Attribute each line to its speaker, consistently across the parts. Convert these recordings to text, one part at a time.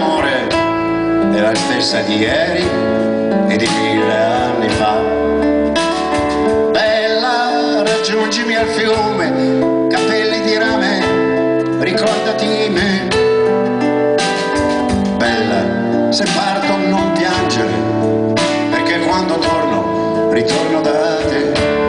Speaker 1: d'amore è la stessa di ieri e di 1000 anni fa. Bella, raggiungimi al fiume, capelli di rame, ricordati di me. Bella, se parto non piangere, perché quando torno, ritorno da te.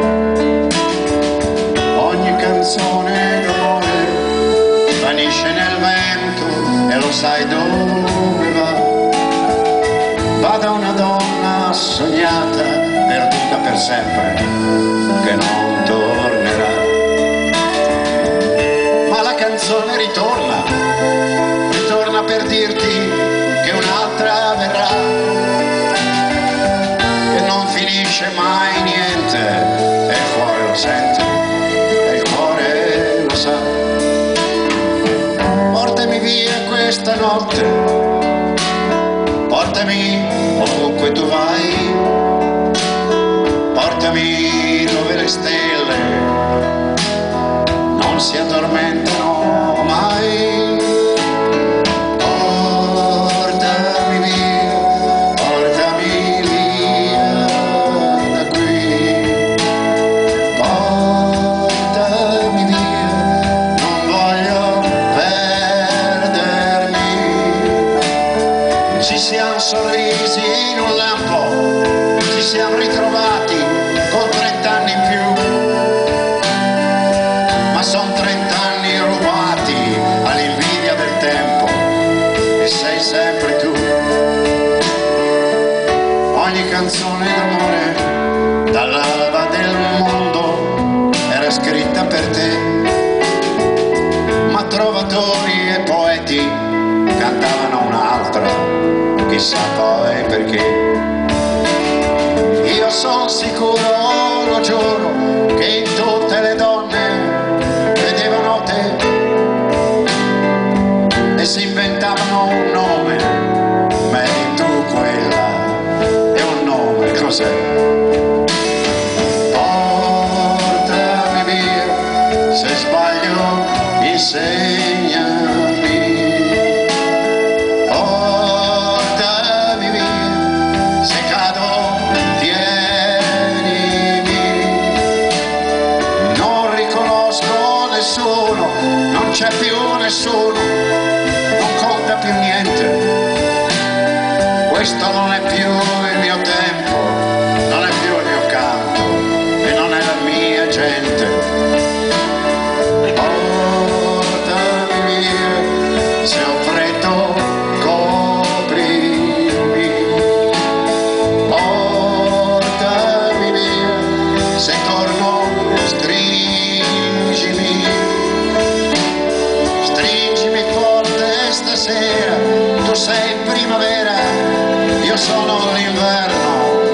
Speaker 1: Ogni canzone d'amore vanisce nel vento e lo sai dove va. Va da una donna sognata, perduta per sempre, che non tornerà. Ma la canzone ritorna, ritorna per dirti che un'altra verrà, che non finisce mai niente, e il cuore lo sente, e il cuore lo sa. Portami via questa notte, portami ovunque tu vai, portami dove le stelle non si addormentano mai. Portami via da qui, portami via, non voglio perdermi. Ci siamo sorrisi in un lampo, ci siamo ritrovati con 30 anni in più, ma son 30 anni rubati all'invidia del tempo, e sei sempre tu. Ogni canzone d'amore dall'alba del mondo era scritta per te, ma trovatori e poeti cantavano un'altra, chissà poi perché. Io son sicuro, lo giuro, che in tutte le donne vedevano te e si inventavano un nome, ma eri tu quella, e un nome cos'è? Portami via, se sbaglio insegnami. Portami via, se cado tienimi. Non riconosco nessuno, non c'è più nessuno, non conta più niente. Questo non è più il mio tempo, non è più il mio canto, e non è la mia gente. Portami via, se ho freddo coprimi. Portami via, se torno stringimi. Stringimi forte stasera, tu sei primavera, io sono l'inverno.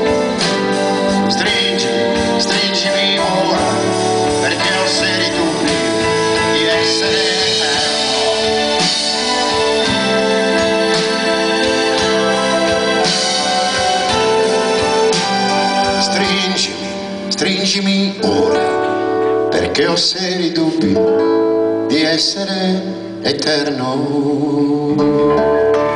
Speaker 1: Stringimi, stringimi ora, perché ho seri dubbi di essere eterno. Stringimi, stringimi ora, perché ho seri dubbi di essere eterno.